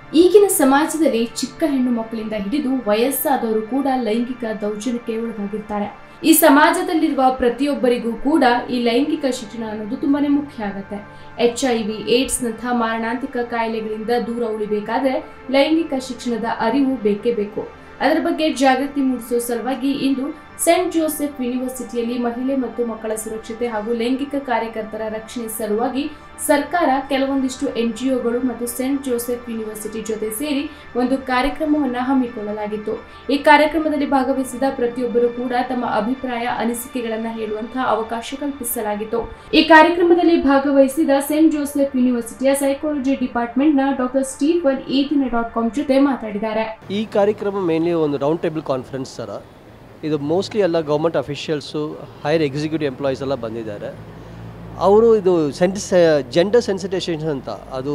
ಈಗಿನ ಸಮಾಜದಲ್ಲಿ ಚಿಕ್ಕ ಹೆಣ್ಣು ಮಕ್ಕಳಿಂದ ಹಿಡಿದು ವಯಸ್ಸಾದವರು ಕೂಡ ಲೈಂಗಿಕ ದೌರ್ಜನ್ಯಕ್ಕೆ ಒಳಗಾಗಿರ್ತಾರೆ. ಈ ಸಮಾಜದಲ್ಲಿರುವ ಪ್ರತಿಯೊಬ್ಬರಿಗೂ ಕೂಡ ಈ ಲೈಂಗಿಕ ಶಿಕ್ಷಣ ಅನ್ನೋದು ತುಂಬಾನೇ ಮುಖ್ಯ ಆಗುತ್ತೆ. HIV, ಏಡ್ಸ್ ನಂತಹ ಮಾರಣಾಂತಿಕ ಕಾಯಿಲೆಗಳಿಂದ ದೂರ ಉಳಿಬೇಕಾದ್ರೆ ಲೈಂಗಿಕ ಶಿಕ್ಷಣದ ಅರಿವು ಬೇಕೇ ಬೇಕು. ಅದರ ಬಗ್ಗೆ ಜಾಗೃತಿ ಮೂಡಿಸುವ ಸಲುವಾಗಿ ಇಂದು ಸೇಂಟ್ ಜೋಸೆಫ್ ಯೂನಿವರ್ಸಿಟಿಯಲ್ಲಿ ಮಹಿಳೆ ಮತ್ತು ಮಕ್ಕಳ ಸುರಕ್ಷತೆ ಹಾಗೂ ಲೈಂಗಿಕ ಕಾರ್ಯಕರ್ತರ ರಕ್ಷಣೆ ಸಲುವಾಗಿ ಸರ್ಕಾರ ಕೆಲವೊಂದಿಷ್ಟು NGOಗಳು ಮತ್ತು ಸೇಂಟ್ ಜೋಸೆಫ್ ಯೂನಿವರ್ಸಿಟಿ ಜೊತೆ ಸೇರಿ ಒಂದು ಕಾರ್ಯಕ್ರಮವನ್ನು ಹಮ್ಮಿಕೊಳ್ಳಲಾಗಿತ್ತು. ಈ ಕಾರ್ಯಕ್ರಮದಲ್ಲಿ ಭಾಗವಹಿಸಿದ ಪ್ರತಿಯೊಬ್ಬರು ಕೂಡ ತಮ್ಮ ಅಭಿಪ್ರಾಯ ಅನಿಸಿಕೆಗಳನ್ನು ಹೇಳುವಂತಹ ಅವಕಾಶ ಕಲ್ಪಿಸಲಾಗಿತ್ತು. ಈ ಕಾರ್ಯಕ್ರಮದಲ್ಲಿ ಭಾಗವಹಿಸಿದ ಸೇಂಟ್ ಜೋಸೆಫ್ ಯೂನಿವರ್ಸಿಟಿಯ ಸೈಕಾಲಜಿ ಡಿಪಾರ್ಟ್ಮೆಂಟ್ನ ಡಾಕ್ಟರ್ ಸ್ಟೀಫನ್ ಈದಿನ.com ಜೊತೆ ಮಾತಾಡಿದ್ದಾರೆ. ಈ ಕಾರ್ಯಕ್ರಮ ಮೇನ್ಲಿ ಒಂದು ರೌಂಡ್ ಟೇಬಲ್ ಕಾನ್ಫರೆನ್ಸ್ ಥರ. ಇದು ಮೋಸ್ಟ್ಲಿ ಎಲ್ಲ government officials, higher executive employees ಎಲ್ಲ ಬಂದಿದ್ದಾರೆ. ಅವರು ಇದು ಜೆಂಡರ್ ಸೆನ್ಸಿಟೈಸೇಷನ್ ಅಂತ, ಅದು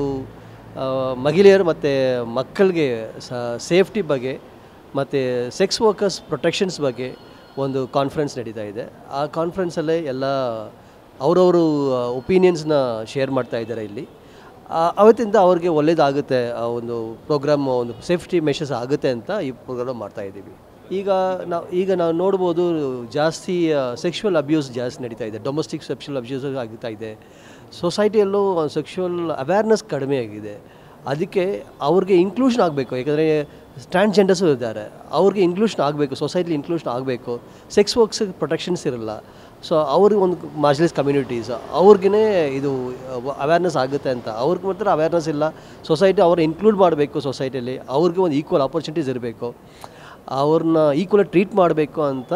ಮಹಿಳೆಯರು ಮತ್ತು ಮಕ್ಕಳಿಗೆ ಸೇಫ್ಟಿ ಬಗ್ಗೆ ಮತ್ತು ಸೆಕ್ಸ್ ವರ್ಕರ್ಸ್ ಪ್ರೊಟೆಕ್ಷನ್ಸ್ ಬಗ್ಗೆ ಒಂದು ಕಾನ್ಫರೆನ್ಸ್ ನಡೀತಾ ಇದೆ. ಆ ಕಾನ್ಫರೆನ್ಸಲ್ಲೇ ಎಲ್ಲ ಅವರವರು ಒಪಿನಿಯನ್ಸ್ನ ಶೇರ್ ಮಾಡ್ತಾ ಇದ್ದಾರೆ. ಇಲ್ಲಿ ಅವತ್ತಿಂದ ಅವ್ರಿಗೆ ಒಳ್ಳೆಯದಾಗುತ್ತೆ, ಆ ಒಂದು ಪ್ರೋಗ್ರಾಮ್ ಒಂದು ಸೇಫ್ಟಿ ಮೆಷರ್ಸ್ ಆಗುತ್ತೆ ಅಂತ ಈ ಪ್ರೋಗ್ರಾಮ್ ಮಾಡ್ತಾಯಿದ್ದೀವಿ. ಈಗ ನಾವು ನೋಡ್ಬೋದು, ಜಾಸ್ತಿ ಸೆಕ್ಷುವಲ್ ಅಬ್ಯೂಸ್ ಜಾಸ್ತಿ ನಡೀತಾ ಇದೆ. ಡೊಮೆಸ್ಟಿಕ್ ಸೆಕ್ಷುವಲ್ ಅಬ್ಯೂಸ್ ಆಗ್ತಾ ಇದೆ. ಸೊಸೈಟಿಯಲ್ಲೂ ಸೆಕ್ಷುವಲ್ ಅವೇರ್ನೆಸ್ ಕಡಿಮೆ ಆಗಿದೆ. ಅದಕ್ಕೆ ಅವ್ರಿಗೆ ಇನ್ಕ್ಲೂಷನ್ ಆಗಬೇಕು. ಯಾಕಂದರೆ ಟ್ರಾನ್ಸ್ಜೆಂಡರ್ಸು ಇದ್ದಾರೆ, ಅವ್ರಿಗೆ ಇನ್ಕ್ಲೂಷನ್ ಆಗಬೇಕು, ಸೊಸೈಟಿಲಿ ಇನ್ಕ್ಲೂಷನ್ ಆಗಬೇಕು. ಸೆಕ್ಸ್ ವರ್ಕ್ಸಿಗೆ ಪ್ರೊಟೆಕ್ಷನ್ಸ್ ಇರಲ್ಲ. ಸೊ ಅವ್ರಿಗೆ ಒಂದು ಮಾರ್ಜಿನಲೈಸ್ ಕಮ್ಯುನಿಟೀಸ್ ಅವ್ರಿಗೇ ಇದು ಅವೇರ್ನೆಸ್ ಆಗುತ್ತೆ ಅಂತ. ಅವ್ರಿಗೆ ಮಾತ್ರ ಅವೇರ್ನೆಸ್ ಇಲ್ಲ. ಸೊಸೈಟಿ ಅವ್ರು ಇನ್ಕ್ಲೂಡ್ ಮಾಡಬೇಕು. ಸೊಸೈಟಿಯಲ್ಲಿ ಅವ್ರಿಗೆ ಒಂದು ಈಕ್ವಲ್ ಆಪರ್ಚುನಿಟೀಸ್ ಇರಬೇಕು, ಅವ್ರನ್ನ ಈಕ್ವಲಾಗಿ ಟ್ರೀಟ್ ಮಾಡಬೇಕು ಅಂತ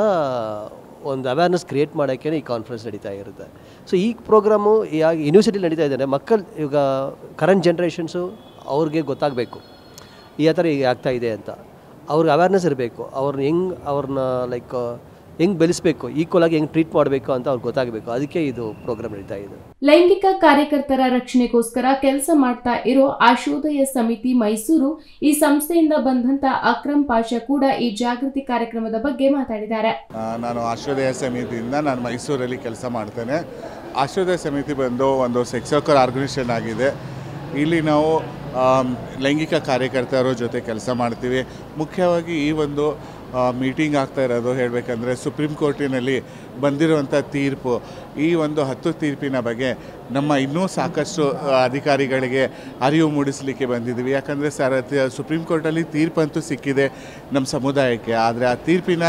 ಒಂದು ಅವೇರ್ನೆಸ್ ಕ್ರಿಯೇಟ್ ಮಾಡೋಕ್ಕೆ ಈ ಕಾನ್ಫರೆನ್ಸ್ ನಡೀತಾ ಇರುತ್ತೆ. ಸೊ ಈ ಪ್ರೋಗ್ರಾಮು ಯೂನಿವರ್ಸಿಟಿಲಿ ನಡೀತಾ ಇದ್ದಾರೆ. ಮಕ್ಕಳು ಈಗ ಕರೆಂಟ್ ಜನ್ರೇಷನ್ಸು ಅವ್ರಿಗೆ ಗೊತ್ತಾಗಬೇಕು ಈ ಥರ ಈಗ ಆಗ್ತಾಯಿದೆ ಅಂತ. ಅವ್ರಿಗೆ ಅವೇರ್ನೆಸ್ ಇರಬೇಕು. ಅವ್ರನ್ನ ಹೆಂಗೆ ಬೆಳೆಸಬೇಕು, ಈಕ್ವಲಾಗಿ ಹೆಂಗೆ ಟ್ರೀಟ್ ಮಾಡಬೇಕು ಅಂತ ಅವ್ರಿಗೆ ಗೊತ್ತಾಗಬೇಕು. ಅದಕ್ಕೆ ಇದು ಪ್ರೋಗ್ರಾಮ್ ನಡೀತಾ ಇದೆ. ಲೈಂಗಿಕ ಕಾರ್ಯಕರ್ತರ ರಕ್ಷಣೆಗೋಸ್ಕರ ಕೆಲಸ ಮಾಡ್ತಾ ಇರೋ ಆಶೋದಯ ಸಮಿತಿ ಮೈಸೂರು ಈ ಸಂಸ್ಥೆಯಿಂದ ಬಂದಂತ ಅಕ್ರಮ್ ಪಾಷಾ ಕೂಡ ಈ ಜಾಗೃತಿ ಕಾರ್ಯಕ್ರಮದ ಬಗ್ಗೆ ಮಾತಾಡಿದ್ದಾರೆ. ನಾನು ಆಶೋದಯ ಸಮಿತಿಯಿಂದ ನಾನು ಮೈಸೂರಲ್ಲಿ ಕೆಲಸ ಮಾಡ್ತೇನೆ. ಆಶೋದಯ ಸಮಿತಿ ಬಂದು ಒಂದು ಸೆಕ್ಸ್ ವರ್ಕರ್ ಆರ್ಗನೈಸೇಷನ್ ಆಗಿದೆ. ಇಲ್ಲಿ ನಾವು ಲೈಂಗಿಕ ಕಾರ್ಯಕರ್ತರ ಜೊತೆ ಕೆಲಸ ಮಾಡ್ತೀವಿ. ಮುಖ್ಯವಾಗಿ ಈ ಒಂದು ಮೀಟಿಂಗ್ ಆಗ್ತಾ ಇರೋದು ಹೇಳಬೇಕಂದ್ರೆ ಸುಪ್ರೀಂ ಕೋರ್ಟಿನಲ್ಲಿ ಬಂದಿರುವಂಥ ತೀರ್ಪು, ಈ ಒಂದು 10 ತೀರ್ಪಿನ ಬಗ್ಗೆ ನಮ್ಮ ಇನ್ನೂ ಸಾಕಷ್ಟು ಅಧಿಕಾರಿಗಳಿಗೆ ಅರಿವು ಮೂಡಿಸಲಿಕ್ಕೆ ಬಂದಿದ್ದೀವಿ. ಯಾಕಂದರೆ ಸುಪ್ರೀಂ ಕೋರ್ಟಲ್ಲಿ ತೀರ್ಪಂತೂ ಸಿಕ್ಕಿದೆ ನಮ್ಮ ಸಮುದಾಯಕ್ಕೆ. ಆದರೆ ಆ ತೀರ್ಪಿನ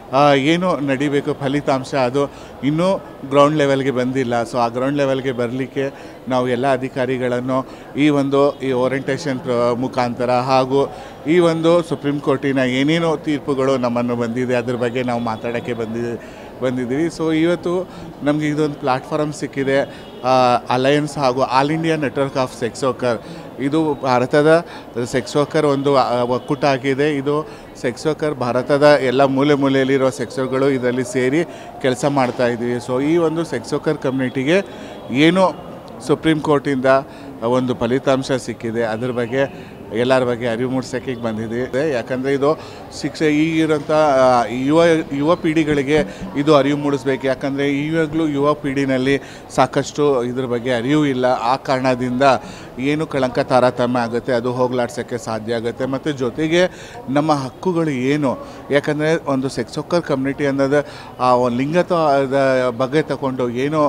ಏನು ನಡಿಬೇಕು ಫಲಿತಾಂಶ ಅದು ಇನ್ನೂ ಗ್ರೌಂಡ್ ಲೆವೆಲ್ಗೆ ಬಂದಿಲ್ಲ. ಸೊ ಆ ಗ್ರೌಂಡ್ ಲೆವೆಲ್ಗೆ ಬರಲಿಕ್ಕೆ ನಾವು ಎಲ್ಲ ಅಧಿಕಾರಿಗಳನ್ನು ಈ ಓರಿಯಂಟೇಷನ್ ಮುಖಾಂತರ ಹಾಗೂ ಈ ಒಂದು ಸುಪ್ರೀಂ ಕೋರ್ಟಿನ ಏನೇನೋ ತೀರ್ಪುಗಳು ನಮ್ಮನ್ನು ಬಂದಿದೆ ಅದ್ರ ಬಗ್ಗೆ ನಾವು ಮಾತಾಡೋಕ್ಕೆ ಬಂದಿದ್ದೀವಿ. ಸೊ ಇವತ್ತು ನಮಗೆ ಇದೊಂದು ಪ್ಲ್ಯಾಟ್ಫಾರ್ಮ್ ಸಿಕ್ಕಿದೆ. ಅಲಯನ್ಸ್ ಹಾಗೂ all India network of sex worker, ಇದು ಭಾರತದ ಸೆಕ್ಸ್ ವರ್ಕರ್ ಒಂದು ಒಕ್ಕೂಟ ಆಗಿದೆ. ಇದು ಸೆಕ್ಸ್ ವರ್ಕರ್ ಭಾರತದ ಎಲ್ಲ ಮೂಲೆಯಲ್ಲಿರೋ ಸೆಕ್ಸ್ ವರ್ಕರ್ಗಳು ಇದರಲ್ಲಿ ಸೇರಿ ಕೆಲಸ ಮಾಡ್ತಾಯಿದ್ದೀವಿ. ಸೊ ಈ ಒಂದು ಸೆಕ್ಸ್ ವರ್ಕರ್ ಕಮ್ಯುನಿಟಿಗೆ ಏನು ಸುಪ್ರೀಂ ಕೋರ್ಟಿಂದ ಒಂದು ಫಲಿತಾಂಶ ಸಿಕ್ಕಿದೆ ಅದ್ರ ಬಗ್ಗೆ ಎಲ್ಲರ ಬಗ್ಗೆ ಅರಿವು ಮೂಡಿಸೋಕ್ಕೆ ಬಂದಿದೆ. ಯಾಕಂದರೆ ಇದು ಶಿಕ್ಷೆ ಈಗಿರೋಂಥ ಯುವ ಪೀಳಿಗೆಗಳಿಗೆ ಇದು ಅರಿವು ಮೂಡಿಸ್ಬೇಕು. ಯಾಕಂದರೆ ಈವಾಗಲೂ ಯುವ ಪೀಳಿನಲ್ಲಿ ಸಾಕಷ್ಟು ಇದ್ರ ಬಗ್ಗೆ ಅರಿವು ಇಲ್ಲ. ಆ ಕಾರಣದಿಂದ ಏನು ಕಳಂಕ ತಾರತಮ್ಯ ಆಗುತ್ತೆ ಅದು ಹೋಗಲಾಡ್ಸೋಕ್ಕೆ ಸಾಧ್ಯ ಆಗುತ್ತೆ. ಮತ್ತು ಜೊತೆಗೆ ನಮ್ಮ ಹಕ್ಕುಗಳು ಏನು, ಯಾಕಂದರೆ ಒಂದು ಸೆಕ್ಸ್ ವರ್ಕರ್ ಕಮ್ಯುನಿಟಿ ಅನ್ನೋದು ಆ ಒಂದು ಲಿಂಗದ ಬಗ್ಗೆ ತಗೊಂಡು ಏನೋ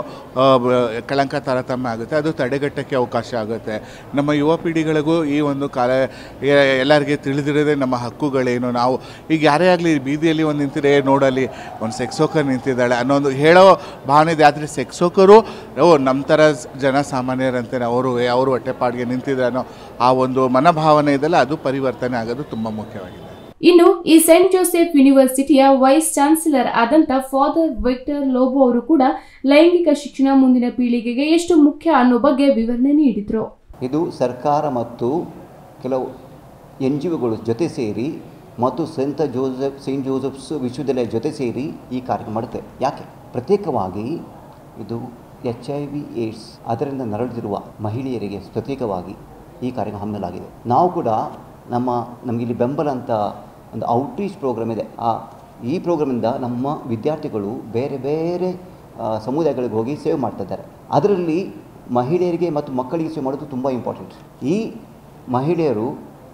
ಕಳಂಕ ತಾರತಮ್ಯ ಆಗುತ್ತೆ ಅದು ತಡೆಗಟ್ಟೋಕ್ಕೆ ಅವಕಾಶ ಆಗುತ್ತೆ. ನಮ್ಮ ಯುವ ಪೀಳಿಗೆಗಳಿಗೂ ಈ ಒಂದು ಎಲ್ಲರಿಗೆ ತಿಳಿದಿರೋದೇ ನಮ್ಮ ಹಕ್ಕುಗಳೇನು. ನಾವು ಈಗ ಯಾರೇ ಆಗಲಿ ಬೀದಿಯಲ್ಲಿ ಒಂದು ನಿಂತಿದೆ ನೋಡಲಿ ಒಂದು ಸೆಕ್ಸ್ ವರ್ಕರ್ ನಿಂತಿದ್ದಾಳೆ ಅನ್ನೋದು ಹೇಳೋ ಭಾವನೆ ಇದೆ. ಆದರೆ ಸೆಕ್ಸ್ ವರ್ಕರು ನಮ್ಮ ಥರ ಜನಸಾಮಾನ್ಯರಂತೆ ಅವರು ಹೊಟ್ಟೆಪಾಡಿಗೆ ನಿಂತಿದ್ದಾರೆ ಅನ್ನೋ ಆ ಒಂದು ಮನೋಭಾವನೆ ಇದೆಲ್ಲ ಅದು ಪರಿವರ್ತನೆ ಆಗೋದು ತುಂಬ ಮುಖ್ಯವಾಗಿದೆ. ಇನ್ನು ಈ ಸೇಂಟ್ ಜೋಸೆಫ್ ಯೂನಿವರ್ಸಿಟಿಯ ವೈಸ್ ಚಾನ್ಸಲರ್ ಆದಂತ ಫಾದರ್ ವಿಕ್ಟರ್ ಲೋಬೋ ಅವರು ಕೂಡ ಲೈಂಗಿಕ ಶಿಕ್ಷಣ ಮುಂದಿನ ಪೀಳಿಗೆಗೆ ಎಷ್ಟು ಮುಖ್ಯ ಅನ್ನೋ ಬಗ್ಗೆ ವಿವರಣೆ ನೀಡಿದರು. ಇದು ಸರ್ಕಾರ ಮತ್ತು ಕೆಲವು NGOಗಳು ಜೊತೆ ಸೇರಿ ಮತ್ತು ಸೇಂಟ್ ಜೋಸೆಫ್ಸ್ ವಿಶ್ವವಿದ್ಯಾಲಯ ಜೊತೆ ಸೇರಿ ಈ ಕಾರ್ಯಕ್ರಮ ಮಾಡುತ್ತೆ. ಯಾಕೆ ಪ್ರತ್ಯೇಕವಾಗಿ ಇದು HIV ಏಡ್ಸ್ ಅದರಿಂದ ನರಳುತ್ತಿರುವ ಮಹಿಳೆಯರಿಗೆ ಪ್ರತ್ಯೇಕವಾಗಿ ಈ ಕಾರ್ಯಕ್ರಮ ಹಮ್ಮಿಸಲಾಗಿದೆ. ನಾವು ಕೂಡ ನಮಗಿಲ್ಲಿ ಬೆಂಬಲ ಅಂತ ಒಂದು ಔಟ್ರೀಚ್ ಪ್ರೋಗ್ರಾಮ್ ಇದೆ. ಈ ಪ್ರೋಗ್ರಾಮಿಂದ ನಮ್ಮ ವಿದ್ಯಾರ್ಥಿಗಳು ಬೇರೆ ಬೇರೆ ಸಮುದಾಯಗಳಿಗೆ ಹೋಗಿ ಸೇವೆ ಮಾಡ್ತಿದ್ದಾರೆ. ಅದರಲ್ಲಿ ಮಹಿಳೆಯರಿಗೆ ಮತ್ತು ಮಕ್ಕಳಿಗೆ ಸೇವೆ ಮಾಡೋದು ತುಂಬ ಇಂಪಾರ್ಟೆಂಟ್. ಈ ಮಹಿಳೆಯರು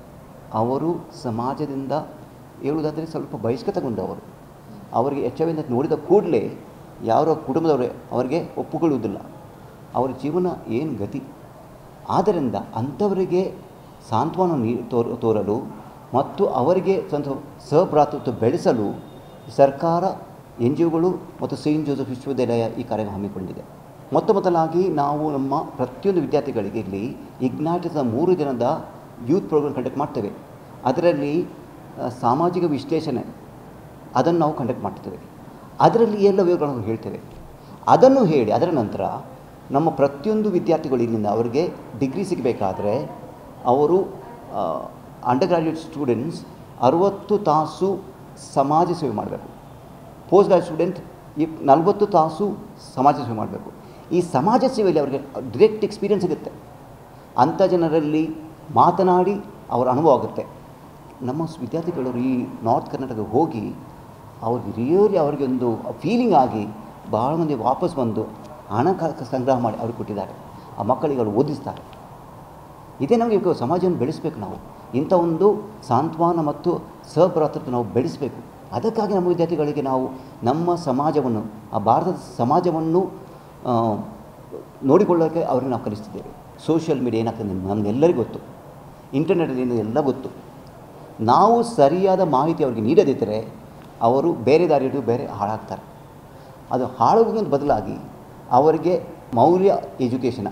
ಅವರು ಸಮಾಜದಿಂದ ಹೇಳುವುದಾದರೆ ಸ್ವಲ್ಪ ಬಹಿಷ್ಕೃತಗೊಂಡವರು. ಅವರಿಗೆ ಎಚ್ಚವಿಂದ ನೋಡಿದ ಕೂಡಲೇ ಯಾರ ಕುಟುಂಬದವರು ಅವರಿಗೆ ಒಪ್ಪುಕೊಳ್ಳುವುದಿಲ್ಲ. ಅವರ ಜೀವನ ಏನು ಗತಿ. ಆದ್ದರಿಂದ ಅಂಥವರಿಗೆ ಸಾಂತ್ವನ ತೋರಲು ಮತ್ತು ಅವರಿಗೆ ಸ್ವಂತ ಸಹಭ್ರಾತೃತ್ವ ಬೆಳೆಸಲು ಸರ್ಕಾರ, NGOಗಳು ಮತ್ತು ಸೇಂಟ್ ಜೋಸೆಫ್ ವಿಶ್ವವಿದ್ಯಾಲಯ ಈ ಕಾರ್ಯ ಹಮ್ಮಿಕೊಂಡಿದೆ. ಮೊದಲಾಗಿ ನಾವು ನಮ್ಮ ಪ್ರತಿಯೊಂದು ವಿದ್ಯಾರ್ಥಿಗಳಿಗೆ ಇಲ್ಲಿ ಇಗ್ನೈಟ್ಸ್ನ 3 ದಿನದ ಯೂತ್ ಪ್ರೋಗ್ರಾಮ್ ಕಂಡಕ್ಟ್ ಮಾಡ್ತೇವೆ. ಅದರಲ್ಲಿ ಸಾಮಾಜಿಕ ವಿಶ್ಲೇಷಣೆ ಅದನ್ನು ನಾವು ಕಂಡಕ್ಟ್ ಮಾಡ್ತೇವೆ. ಅದರಲ್ಲಿ ಎಲ್ಲ ವಿವರಗಳನ್ನು ಹೇಳ್ತೇವೆ. ಅದನ್ನು ಹೇಳಿ ಅದರ ನಂತರ ನಮ್ಮ ಪ್ರತಿಯೊಂದು ವಿದ್ಯಾರ್ಥಿಗಳು ಇಲ್ಲಿಂದ ಅವರಿಗೆ ಡಿಗ್ರಿ ಸಿಗಬೇಕಾದ್ರೆ ಅವರು ಅಂಡರ್ ಗ್ರಾಜ್ಯುಯೇಟ್ ಸ್ಟೂಡೆಂಟ್ಸ್ 60 ತಾಸು ಸಮಾಜ ಸೇವೆ ಮಾಡಬೇಕು. ಪೋಸ್ಟ್ ಗ್ರಾಜ್ಯುಯೇಟ್ ಸ್ಟೂಡೆಂಟ್ 40 ತಾಸು ಸಮಾಜ ಸೇವೆ ಮಾಡಬೇಕು. ಈ ಸಮಾಜ ಸೇವೆಯಲ್ಲಿ ಅವರಿಗೆ ಡೈರೆಕ್ಟ್ ಎಕ್ಸ್ಪೀರಿಯನ್ಸ್ ಸಿಗುತ್ತೆ. ಅಂಥ ಜನರಲ್ಲಿ ಮಾತನಾಡಿ ಅವರ ಅನುಭವ ಆಗುತ್ತೆ. ನಮ್ಮ ವಿದ್ಯಾರ್ಥಿಗಳು ಈ ನಾರ್ತ್ ಕರ್ನಾಟಕಕ್ಕೆ ಹೋಗಿ ಅವ್ರಿಗೆ ರಿಯಲಿ ಅವರಿಗೆ ಒಂದು ಫೀಲಿಂಗ್ ಆಗಿ ಭಾಳ ಮಂದಿ ವಾಪಸ್ ಬಂದು ಹಣ ಸಂಗ್ರಹ ಮಾಡಿ ಅವ್ರಿಗೆ ಕೊಟ್ಟಿದ್ದಾರೆ. ಆ ಮಕ್ಕಳಿಗೆ ಅವರು ಓದಿಸ್ತಾರೆ. ಇದೇ ನಮಗೆ ಸಮಾಜವನ್ನು ಬೆಳೆಸಬೇಕು. ನಾವು ಇಂಥ ಒಂದು ಸಾಂತ್ವನ ಮತ್ತು ಸಹಭ್ರಾತೃತ್ವ ನಾವು ಬೆಳೆಸಬೇಕು. ಅದಕ್ಕಾಗಿ ನಮ್ಮ ವಿದ್ಯಾರ್ಥಿಗಳಿಗೆ ನಾವು ನಮ್ಮ ಸಮಾಜವನ್ನು, ಆ ಭಾರತದ ಸಮಾಜವನ್ನು ನೋಡಿಕೊಳ್ಳೋಕ್ಕೆ ಅವ್ರಿಗೆ ನಾವು ಕಲಿಸ್ತಿದ್ದೇವೆ. ಸೋಷಿಯಲ್ ಮೀಡಿಯಾ ಏನಾಗ್ತದೆ ನಮಗೆಲ್ಲರಿಗೂ ಗೊತ್ತು, ಇಂಟರ್ನೆಟಲ್ಲಿ ಎಲ್ಲ ಗೊತ್ತು. ನಾವು ಸರಿಯಾದ ಮಾಹಿತಿ ಅವರಿಗೆ ನೀಡದಿದ್ದರೆ ಅವರು ಬೇರೆ ದಾರಿ ಹಿಡಿದು ಬೇರೆ ಹಾಳಾಗ್ತಾರೆ. ಅದು ಹಾಳಾಗೋದ್ರ ಬದಲಾಗಿ ಅವರಿಗೆ ಮೌಲ್ಯ ಎಜುಕೇಷನ್,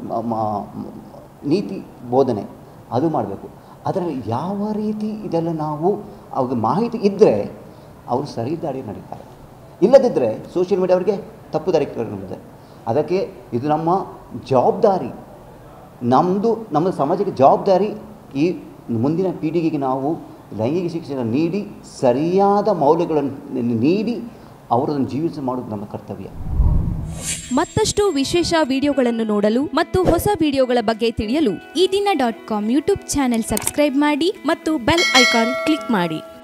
ನೀತಿ ಬೋಧನೆ ಅದು ಮಾಡಬೇಕು. ಅದರಲ್ಲಿ ಯಾವ ರೀತಿ ಇದೆಲ್ಲ ನಾವು ಅವ್ರಿಗೆ ಮಾಹಿತಿ ಇದ್ದರೆ ಅವರು ಸರಿ ದಾರಿ ನಡೀತಾರೆ. ಇಲ್ಲದಿದ್ದರೆ ಸೋಷಿಯಲ್ ಮೀಡಿಯಾ ಅವರಿಗೆ ತಪ್ಪು ದಾರಿ ಕಳಿಸ್ತಾರೆ. ಅದಕ್ಕೆ ಇದು ನಮ್ಮ ಜವಾಬ್ದಾರಿ, ನಮ್ಮ ಸಮಾಜಕ್ಕೆ ಜವಾಬ್ದಾರಿ. ಈ ಮುಂದಿನ ಪೀಳಿಗೆಗೆ ನಾವು ಲೈಂಗಿಕ ಶಿಕ್ಷಣ ನೀಡಿ ಸರಿಯಾದ ಮೌಲ್ಯಗಳನ್ನು ನೀಡಿ ಅವರನ್ನು ಜೀವಿಸ ಮಾಡುವುದು ನಮ್ಮ ಕರ್ತವ್ಯ. ಮತ್ತಷ್ಟು ವಿಶೇಷ ವಿಡಿಯೋಗಳನ್ನು ನೋಡಲು ಮತ್ತು ಹೊಸ ವಿಡಿಯೋಗಳ ಬಗ್ಗೆ ತಿಳಿಯಲು eDina.com ಯೂಟ್ಯೂಬ್ ಚಾನೆಲ್ ಸಬ್ಸ್ಕ್ರೈಬ್ ಮಾಡಿ ಮತ್ತು ಬೆಲ್ ಐಕಾನ್ ಕ್ಲಿಕ್ ಮಾಡಿ.